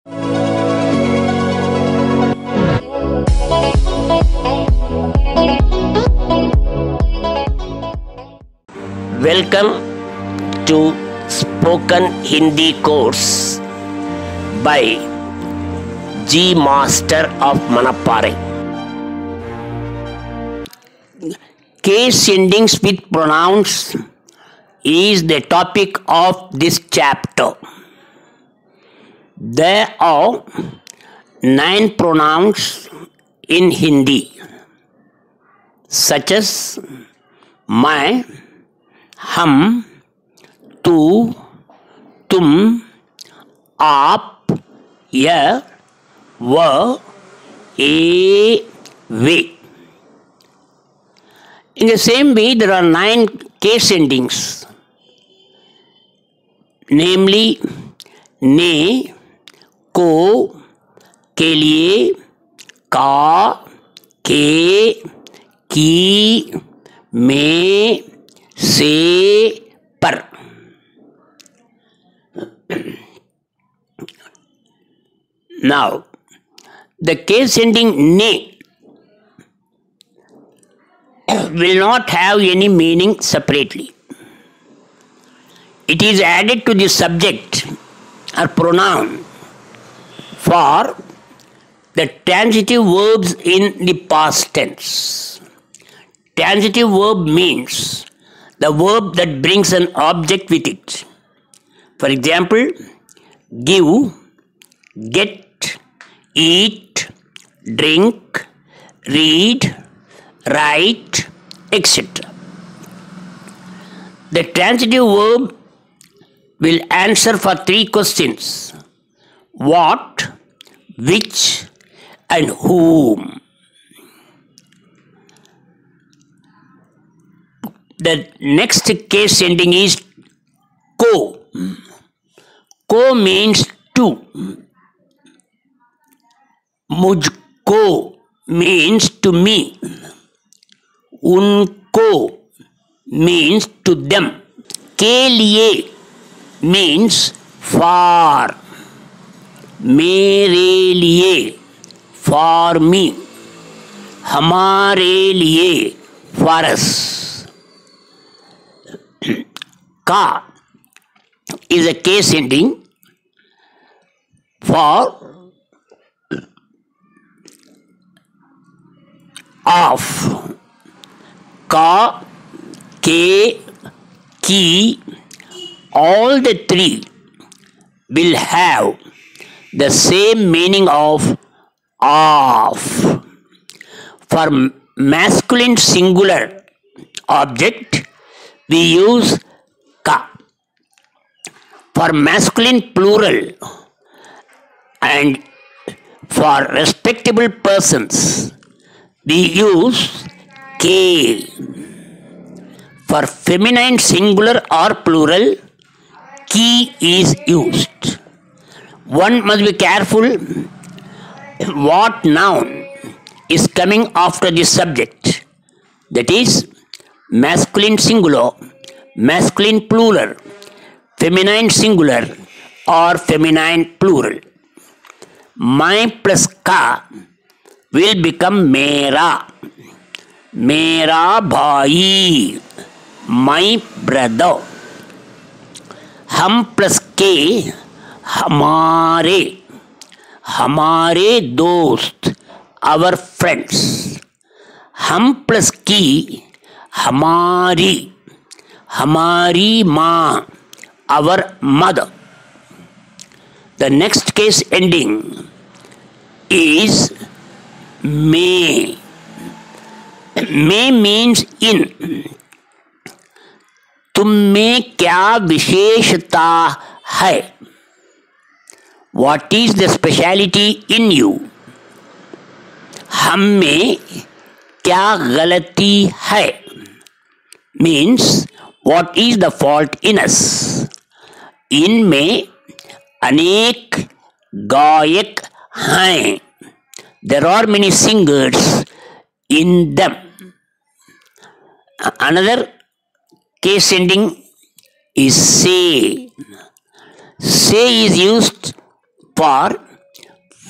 Welcome to Spoken Hindi course by G Master of Manappare. Case endings with pronouns is the topic of this chapter. There are 9 pronouns in Hindi, such as मैं, हम, तू, तुम, आप, यह, वह, ये, वे. In the same way, there are 9 case endings, namely ने, को, के लिए, का, के, की, में, से, पर. Now, the case ending ne will not have any meaning separately. It is added to the subject or pronoun for the transitive verbs in the past tense. Transitive verb means the verb that brings an object with it. For example, give, get, eat, drink, read, write, etc. The transitive verb will answer for 3 questions: what, which, and whom. The next case ending is ko. Ko means to. Mujhko means to me. Unko means to them. Ke liye means for. Mere liye for me. Hamare liye for us. Ka is a case ending for of. Ka, ke, ki, all the 3 will have the same meaning of. For masculine singular object, we use ka. For masculine plural and for respectable persons, we use ke. For feminine singular or plural, ki is used. One must be careful what noun is coming after the subject. That is, masculine singular, masculine plural, feminine singular, or feminine plural. My plus ka will become mera. Mera bhai, my brother. Hum plus ke, hamare. Hamare dost, our friends. Hum plus ki, hamari. Hamari maa, our mother. The next case ending is may. May means in. तुम में क्या विशेषता है? What is the speciality in you? हम में क्या गलती है? Means what is the fault in us? इनमें अनेक गायक हैं. There are many singers in them. Another case ending is say. Say is used for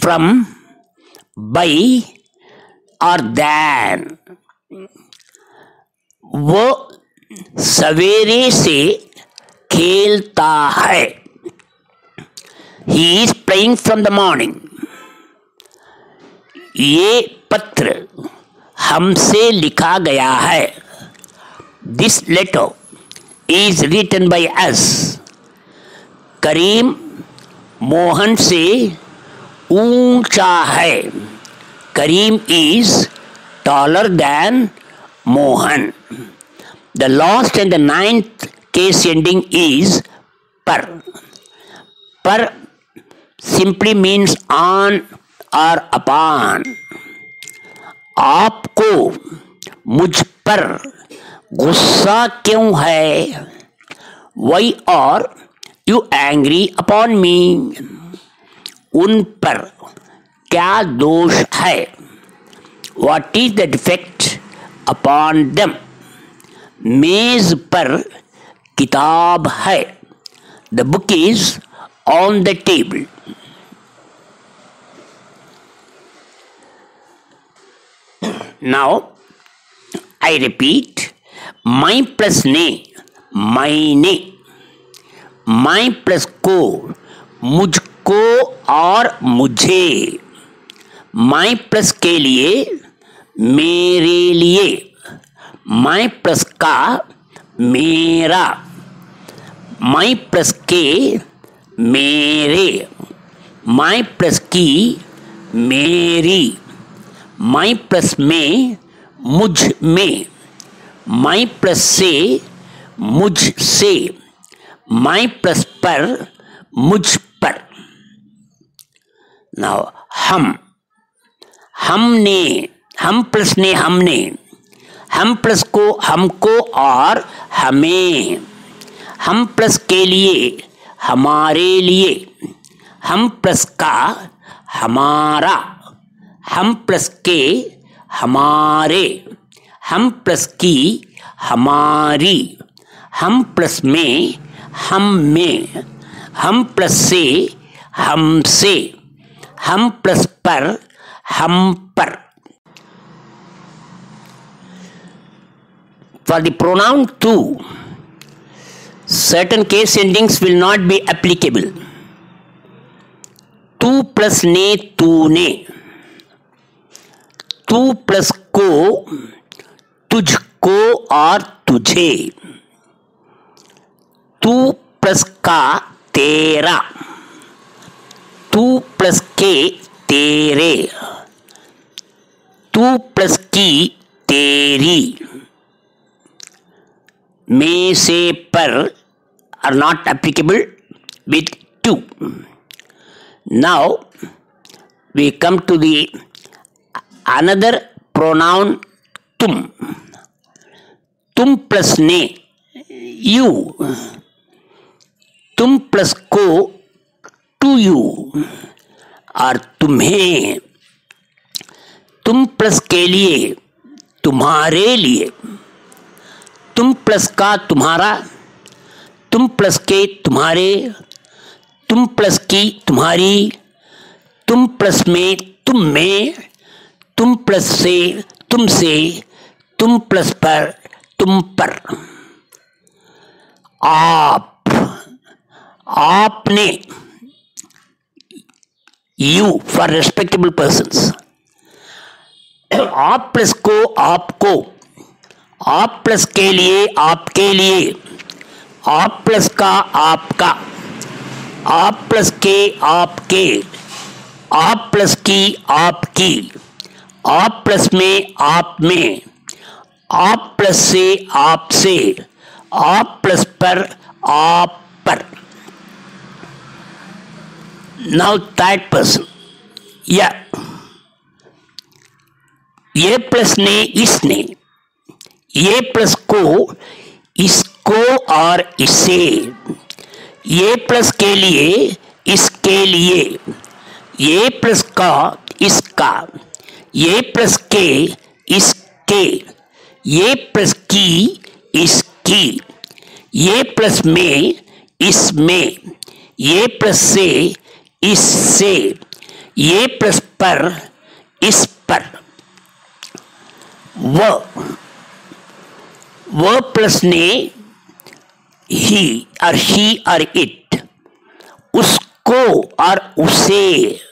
from, by और than। वो सवेरे से खेलता है। He is playing from the morning। ये पत्र हमसे लिखा गया है। This letter is written by us। करीम मोहन से ऊंचा है। करीम is taller than Mohan. The last and the ninth case ending is पर। पर simply means on or upon। आपको मुझ पर गुस्सा क्यों है? Why are you angry upon me? उन पर क्या दोष है? What is the defect upon them? मेज पर किताब है। The book is on the table। Now I repeat, my plus ने, मैंने, my plus को, मुझको और मुझे, my plus के लिए, मेरे लिए, my plus का, मेरा, my plus के, मेरे, my plus की, मेरी, my plus में, मुझ में, my plus से, मुझ से, my plus पर, मुझ पर। Now हमने, हम प्लस ने हमने, हम प्लस को हमको और हमें, हम प्लस के लिए, हमारे लिए, हम प्लस का, हमारा, हम प्लस के, हमारे, हम प्लस की, हमारी, हम प्लस में, हम में, हम प्लस से, हमसे, हम प्लस पर, हम पर। For the pronoun to, certain case endings will not be applicable। तू प्लस ने, तूने, तू प्लस को, तुझको और तुझे, तू प्लस का, तेरा, तू प्लस के, तेरे, तू प्लस की, तेरी, में से पर are not applicable with to। Now we come to the another pronoun तुम। तुम प्लस ने, यू, तुम प्लस को, टू यू और तुम्हें, तुम प्लस के लिए, तुम्हारे लिए, तुम प्लस का, तुम्हारा, तुम प्लस के, तुम्हारे, तुम प्लस की, तुम्हारी, तुम प्लस में, तुम में, तुम प्लस से, तुमसे, तुम प्लस पर, तुम पर। आप, आपने, यू फॉर रेस्पेक्टेबल पर्सन्स। आप प्लस को, आपको, आप प्लस के लिए, आपके लिए, आप प्लस का, आपका, आप प्लस के, आपके, आप प्लस की, आपकी, आप प्लस में, आप में, आप प्लस से, आपसे, आप प्लस पर, आप पर। नाउ थर्ड पर्सन, या, ये प्लस ने, इसने, ये प्लस को, इसको और इसे, ये प्लस के लिए, इसके लिए, ये प्लस का, इसका, ये प्लस के, इसके, ये प्लस की, इसकी, ये प्लस में, इसमें, ये प्लस से, इससे, ये प्लस पर, इस पर, वह प्लस ने ही और शी और इट, उसको और उसे,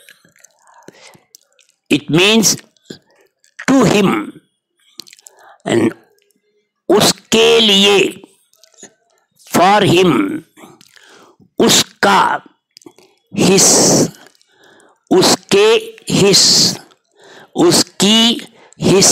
it means to him, and उसके लिए, फॉर हिम, उसका, हिस, उसके हिस, उसकी हिस,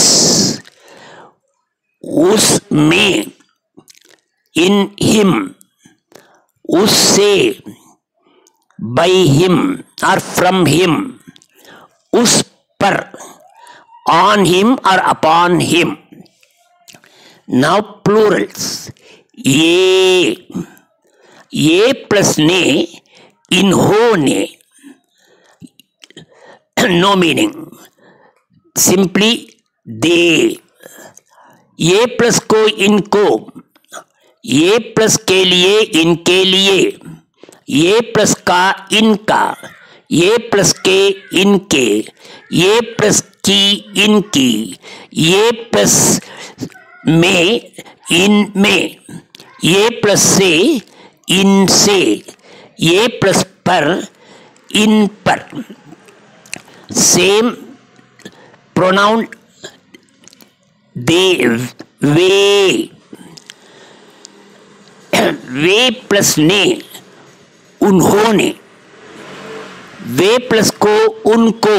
उसमें, इन हिम, उससे, बाय हिम और फ्रॉम हिम, उस पर, ऑन हिम और अपॉन हिम. Now plurals. ये प्लस ने, इन्होंने, नो मीनिंग, सिंपली दे. ये प्लस को, इनको, ये प्लस के लिए, इनके लिए, ये प्लस का, इनका, ये प्लस के, इनके, ये प्लस की, इनकी, ये प्लस में, इनमें, ये प्लस से, इनसे, ये प्लस पर, इन पर. सेम प्रोनाउन दे, वे प्लस ने, उन्होंने, वे प्लस को, उनको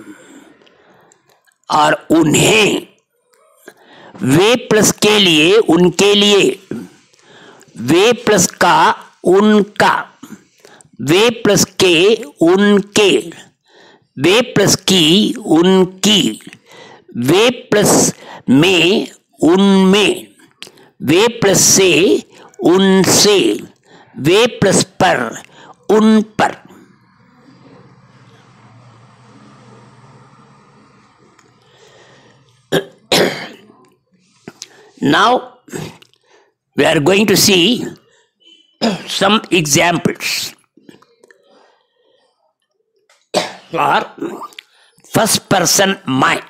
और उन्हें, वे प्लस के लिए, उनके लिए, वे प्लस का, उनका, वे प्लस के, उनके, वे प्लस की, उनकी, वे प्लस में, उनमें, वे प्लस से, उनसे, वे प्लस पर, उन पर. Now we are going to see some examples. For first person मैं.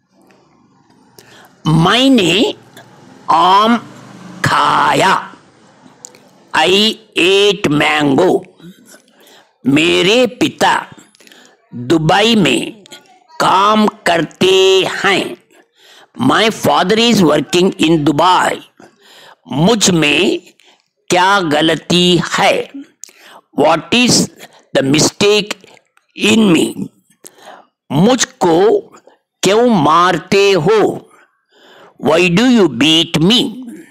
मैंने आम खाया. I ate mango. मेरे पिता दुबई में काम करते हैं. My father is working in Dubai. मुझ में क्या गलती है? What is the mistake in me? मुझको क्यों मारते हो? Why do you beat me?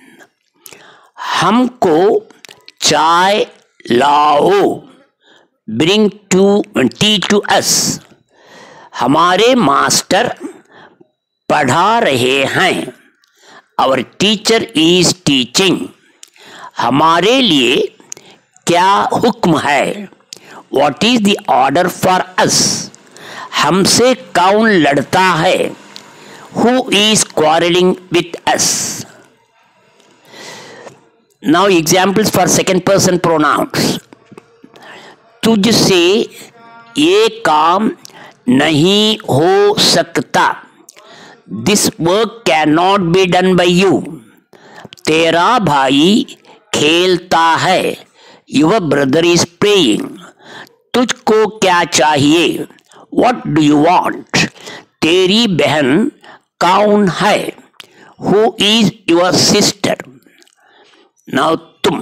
हमको चाय लाओ. Bring tea to us. हमारे मास्टर पढ़ा रहे हैं. Our teacher is teaching. हमारे लिए क्या हुक्म है? What is the order for us? हमसे कौन लड़ता है? Who is quarreling with us? Now examples for second person pronouns. तुझसे ये काम नहीं हो सकता. This work cannot be done by you. तेरा भाई खेलता है. Your brother is playing. तुझको क्या चाहिए? What do you want? तेरी बहन कौन है? Who is your sister? Now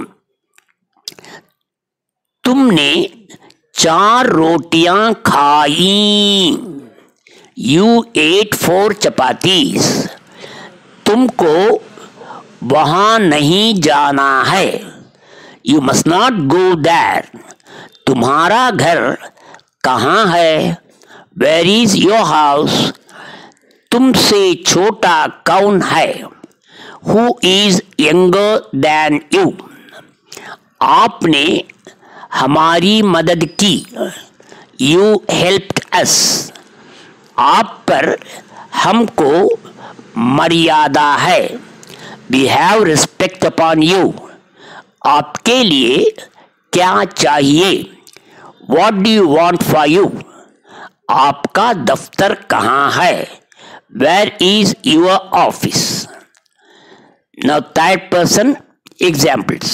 तुमने 4 रोटियां खाई. You ate 4 chapatis. तुमको वहां नहीं जाना है. You must not go there. तुम्हारा घर कहाँ है? Where is your house? तुमसे छोटा कौन है? Who is younger than you? आपने हमारी मदद की. You helped us. आप पर हमको मर्यादा है. We have respect upon you. आपके लिए क्या चाहिए? What do you want for you? आपका दफ्तर कहाँ है? Where is your office? Now third person examples.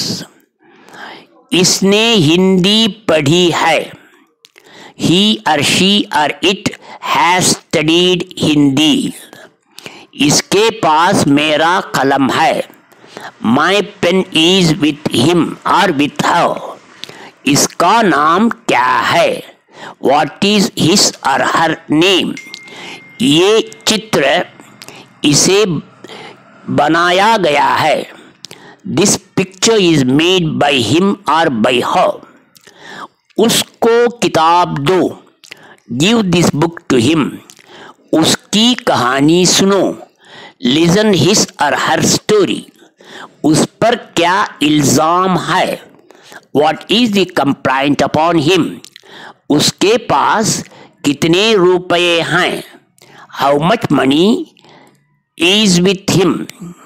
इसने हिंदी पढ़ी है. He or she or it has studied Hindi. इसके पास मेरा कलम है. My pen is with him or with her. इसका नाम क्या है? What is his or her name? ये चित्र इसे बनाया गया है. This picture is made by him or by her. उसको किताब दो. Give this book to him. उसकी कहानी सुनो. Listen his or her story. उस पर क्या इल्जाम है? What is the complaint upon him? उसके पास कितने रुपए हैं? How much money is with him?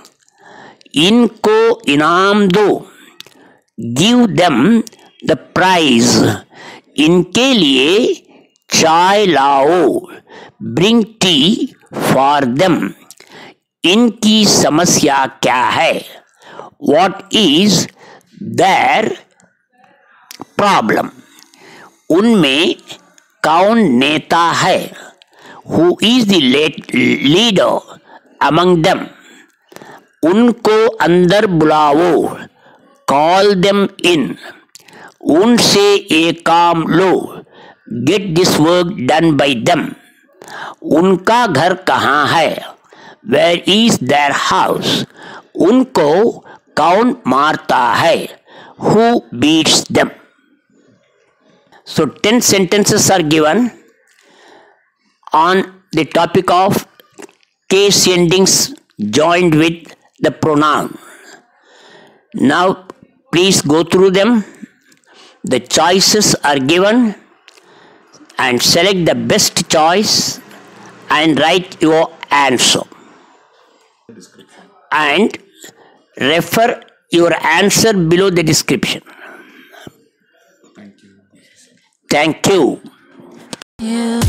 इनको इनाम दो. Give them the prize. इनके लिए चाय लाओ. Bring tea for them. इनकी समस्या क्या है? What is their problem? उनमें कौन नेता है? Who is the leader among them? उनको अंदर बुलाओ. Call them in. उनसे एक काम लो. Get this work done by them. उनका घर कहाँ है? Where is their house? उनको कौन मारता है? Who beats them? So 10 sentences are given on the topic of case endings joined with the pronoun. Now please go through them. The choices are given and select the best choice and write your answer. And refer your answer below the description. Thank you.